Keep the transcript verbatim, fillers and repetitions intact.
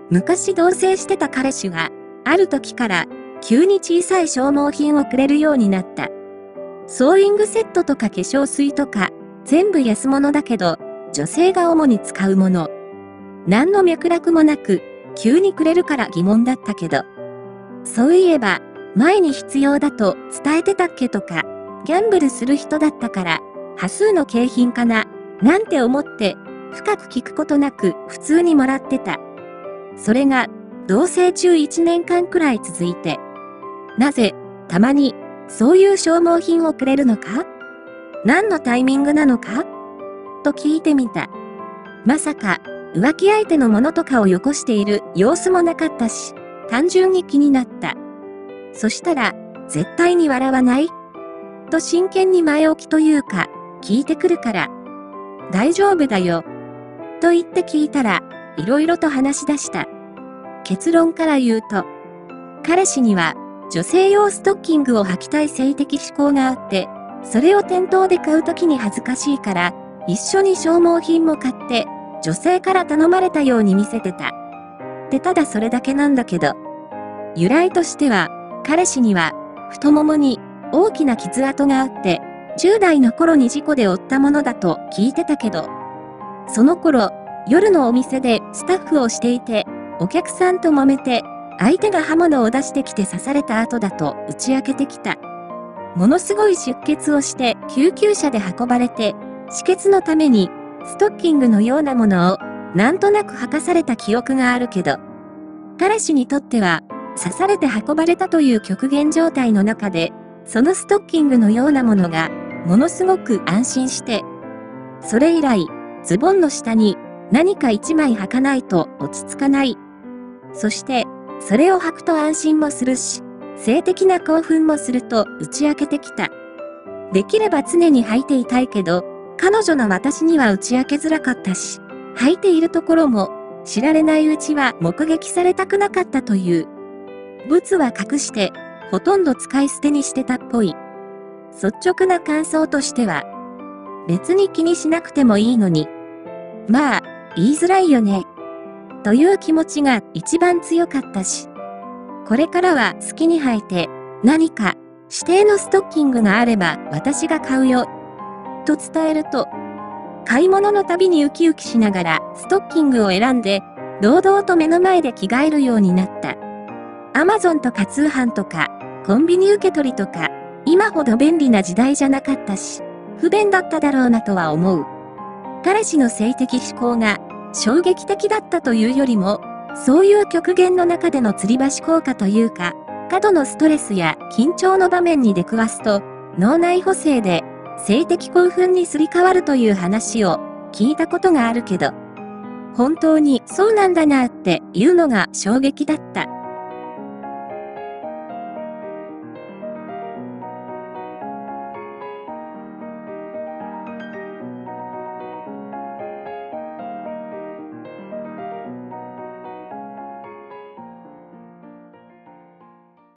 昔同棲してた彼氏が、ある時から急に小さい消耗品をくれるようになった。ソーイングセットとか化粧水とか、全部安物だけど、女性が主に使うもの。何の脈絡もなく、急にくれるから疑問だったけど。そういえば、前に必要だと伝えてたっけとか、ギャンブルする人だったから、端数の景品かな、なんて思って、深く聞くことなく普通にもらってた。それが、同棲中いちねんかんくらい続いて。なぜ、たまに、そういう消耗品をくれるのか？何のタイミングなのか？と聞いてみた。まさか、浮気相手のものとかをよこしている様子もなかったし、単純に気になった。そしたら、絶対に笑わない？と真剣に前置きというか、聞いてくるから。大丈夫だよ。と言って聞いたら、いろいろと話し出した。結論から言うと、彼氏には、女性用ストッキングを履きたい性的指向があって、それを店頭で買うときに恥ずかしいから、一緒に消耗品も買って、女性から頼まれたように見せてた。で、ただそれだけなんだけど。由来としては、彼氏には、太ももに大きな傷跡があって、じゅう代の頃に事故で負ったものだと聞いてたけど、その頃、夜のお店でスタッフをしていて、お客さんと揉めて、相手が刃物を出してきて刺された後だと打ち明けてきた。ものすごい出血をして救急車で運ばれて、止血のためにストッキングのようなものをなんとなく履かされた記憶があるけど、彼氏にとっては刺されて運ばれたという極限状態の中で、そのストッキングのようなものがものすごく安心して、それ以来ズボンの下に何か一枚履かないと落ち着かない。そしてそれを履くと安心もするし、性的な興奮もすると打ち明けてきた。できれば常に履いていたいけど、彼女の私には打ち明けづらかったし、履いているところも知られないうちは目撃されたくなかったという。物は隠して、ほとんど使い捨てにしてたっぽい。率直な感想としては、別に気にしなくてもいいのに。まあ、言いづらいよね。という気持ちが一番強かったし。これからは好きに履いて、何か指定のストッキングがあれば私が買うよ。と伝えると、買い物のたびにウキウキしながらストッキングを選んで、堂々と目の前で着替えるようになった。アマゾンとか通販とか、コンビニ受け取りとか、今ほど便利な時代じゃなかったし、不便だっただろうなとは思う。彼氏の性的指向が衝撃的だったというよりも、そういう極限の中での吊り橋効果というか、過度のストレスや緊張の場面に出くわすと、脳内補正で性的興奮にすり替わるという話を聞いたことがあるけど、本当にそうなんだなっていうのが衝撃だった。